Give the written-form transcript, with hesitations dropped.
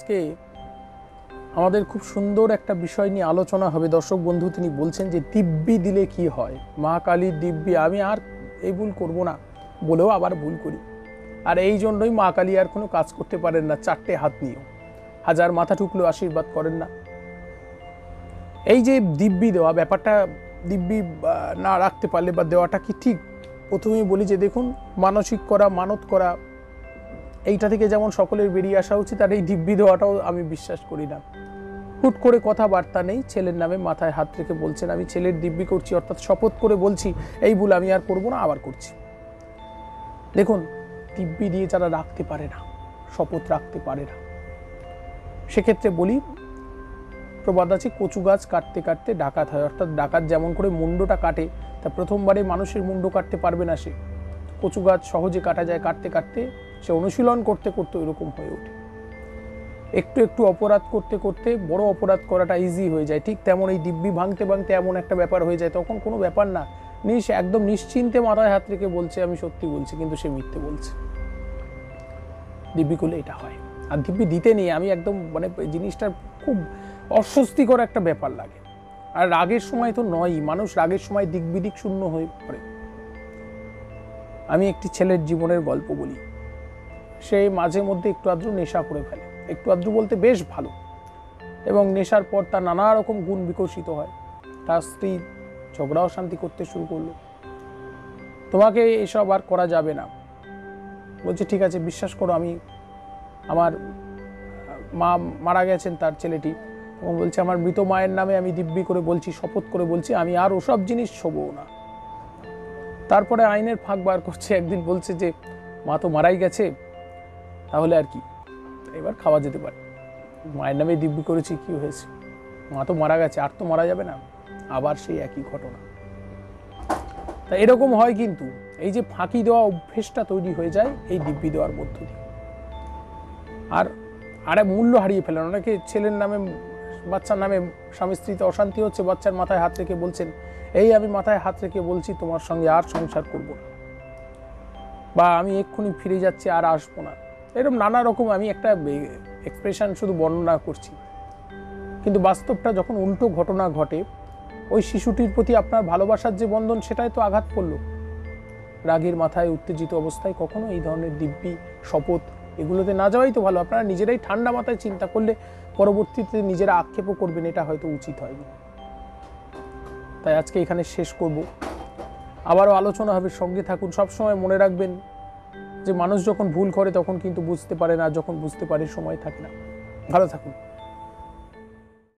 আজকে আমাদের খুব সুন্দর একটা বিষয় নিয়ে আলোচনা হবে। দর্শক বন্ধু তিনি বলছেন যে দিব্যি দিলে কি হয়, মা কালীর দিব্যি। আমি আর এই ভুল করব না বলেও আবার ভুল করি, আর এই জন্যই মা কালী আর কোনো কাজ করতে পারেন না। চারটে হাত নিয়েও হাজার মাথা ঠুকলেও আশীর্বাদ করেন না। এই যে দিব্যি দেওয়া ব্যাপারটা, দিব্যি না রাখতে পারলে বা দেওয়াটা কি ঠিক? প্রথমেই বলি যে দেখুন, মানসিক করা, মানত করা, এইটা থেকে যেমন সকলের বেরিয়ে আসা উচিত, আর এই দিব্যি দেওয়াটাও আমি বিশ্বাস করি না। হুট করে কথাবার্তা নেই, ছেলের নামে মাথায় হাত রেখে বলছেন আমি ছেলের দিব্যি করছি, অর্থাৎ শপথ করে বলছি এই ভুল আমি আর করবো না, আবার করছি। দেখুন, দিব্যি দিয়ে যারা রাখতে পারে না, শপথ রাখতে পারে না, সেক্ষেত্রে বলি প্রবাদ আছে কচু গাছ কাটতে কাটতে ডাকাত হয়। অর্থাৎ ডাকাত যেমন করে মুন্ডটা কাটে, তা প্রথমবারে মানুষের মুন্ড কাটতে পারবে না সে। কচু গাছ সহজে কাটা যায়, কাটতে কাটতে সে অনুশীলন করতে করতে এরকম হয়ে ওঠে। একটু একটু অপরাধ করতে করতে বড় অপরাধ করাটা ইজি হয়ে যায়। ঠিক তেমন এই দিব্যি ভাঙতে ভাঙতে এমন একটা ব্যাপার হয়ে যায়, তখন কোনো ব্যাপার না, একদম নিশ্চিন্তে মাথায় হাত রেখে বলছে আমি সত্যি বলছি, কিন্তু সে মিথ্যে বলছে। দিব্যি করলে এটা হয়। আর দিব্যি দিতে নিয়ে আমি একদম জিনিসটা খুব অস্বস্তিকর একটা ব্যাপার লাগে। আর রাগের সময় তো নয়ই, মানুষ রাগের সময় দিক বিদিক শূন্য হয়ে পড়ে। আমি একটি ছেলের জীবনের গল্প বলি। সে মাঝে মধ্যে একটু আদ্রু নেশা করে ফেলে, একটু আদ্রু বলতে বেশ ভালো, এবং নেশার পর তার নানা রকম গুণ বিকশিত হয়। তার স্ত্রী ঝগড়া অশান্তি করতে শুরু করলো, তোমাকে এসব আর করা যাবে না। বলছে ঠিক আছে, বিশ্বাস করো আমি, আমার মা মারা গেছেন তার ছেলেটি, এবং বলছে আমার মৃত মায়ের নামে আমি দিব্যি করে বলছি, শপথ করে বলছি আমি আর ওসব জিনিস ছোবো না। তারপরে আইনের ফাঁক বার করছে, একদিন বলছে যে মা তো মারাই গেছে, তাহলে আর কি, এবার খাওয়া যেতে পারে, মায়ের নামে দিব্যি করেছি, কি হয়েছে, মা তো মারা গেছে, আর তো মারা যাবে না। আবার সেই একই ঘটনা। তা এরকম হয়, কিন্তু এই যে ফাঁকি দেওয়া অভ্যেসটা তৈরি হয়ে যায় এই দিব্যি দেওয়ার মধ্য দিয়ে। আর মূল্য হারিয়ে ফেলেন অনেকে। ছেলের নামে, বাচ্চার নামে স্বামী স্ত্রীতে অশান্তি হচ্ছে, বাচ্চার মাথায় হাত রেখে বলছেন এই আমি মাথায় হাত রেখে বলছি তোমার সঙ্গে আর সংসার করব না, বা আমি এক্ষুনি ফিরে যাচ্ছি আর আসবো না। এরকম নানা রকম আমি একটা এক্সপ্রেশন শুধু বর্ণনা করছি, কিন্তু বাস্তবটা যখন উল্টো ঘটনা ঘটে, ওই শিশুটির প্রতি আপনার ভালোবাসার যে বন্ধন সেটাই তো আঘাত করলো। রাগের মাথায় উত্তেজিত অবস্থায় কখনো এই ধরনের দিব্যি, শপথ এগুলোতে না যাওয়াই তো ভালো। আপনারা নিজেরাই ঠান্ডা মাথায় চিন্তা করলে পরবর্তীতে নিজেরা আক্ষেপও করবেন, এটা হয়তো উচিত হয়নি। তাই আজকে এখানে শেষ করব, আবারও আলোচনা হবে, সঙ্গে থাকুন। সবসময় মনে রাখবেন যে মানুষ যখন ভুল করে তখন কিন্তু বুঝতে পারে না, যখন বুঝতে পারে সময় থাকে না। ভালো থাকুন।